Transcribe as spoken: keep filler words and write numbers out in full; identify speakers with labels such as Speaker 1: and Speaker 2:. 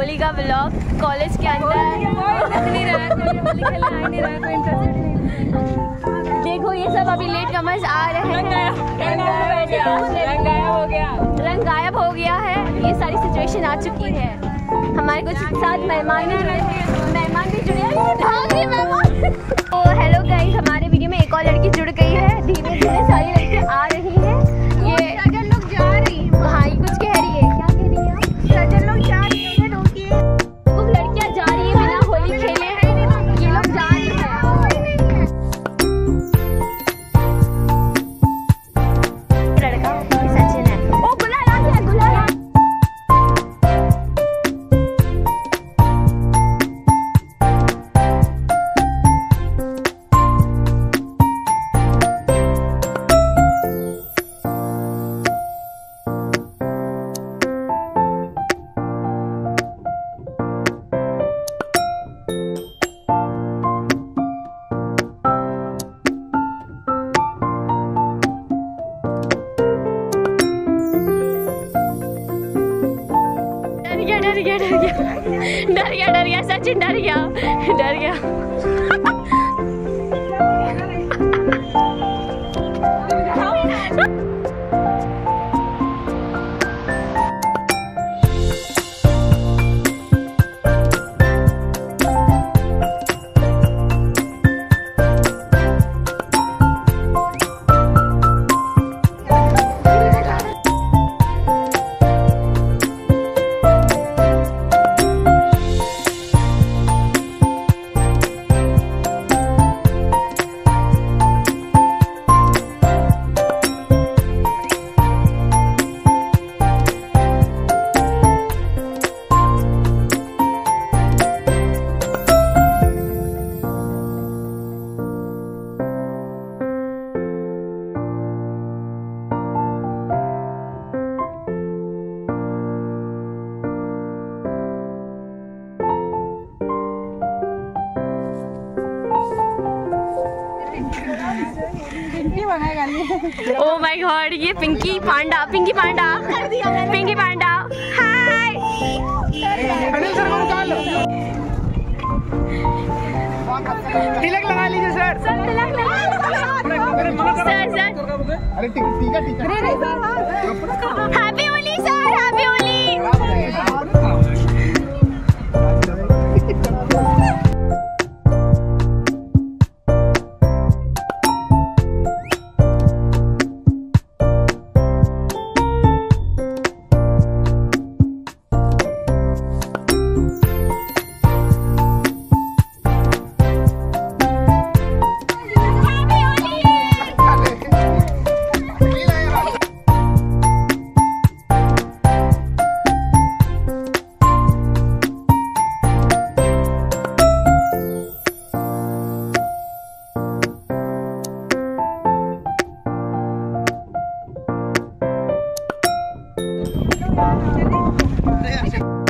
Speaker 1: होली का vlog college के अंदर। देखो ये सब अभी लेट कमर्स आ रहे हैं। रंग गायब हो गया रंग गायब हो गया है। ये सारी सिचुएशन आ चुकी है। हमारे कुछ साथ मेहमान भी जुड़े मेहमान भी जुड़े हैं मेहमान। तो हेलो गाइस, हमारे वीडियो में एक और लड़की जुड़ गई है। धीमे धीमे सारी लड़कियाँ आ रही हैं। ये सजन लोग जा रही है। हाँ, ये कुछ कह रही है। क्या कह रही है आप? सजन लोग जा रही है। रोकिए, कुछ लड़कियाँ जा रही है बिना होली खेले हैं। ये लोग जा रही है। लड़का सचिन है। ओ गुलाल आ गया, गुलाल आ। डर गया डर गया डर गया डर गया सचिन डर गया डर गया। ओ माय गॉड, ये पिंकी पांडा पिंकी पांडा पिंकी पांडा हाय।
Speaker 2: तिलक लगा लीजिए सर।
Speaker 1: सर तिलक लगा सर सर।
Speaker 2: अरे टीका टीका।
Speaker 1: Happy Holi sir, happy Holi.
Speaker 2: Yeah.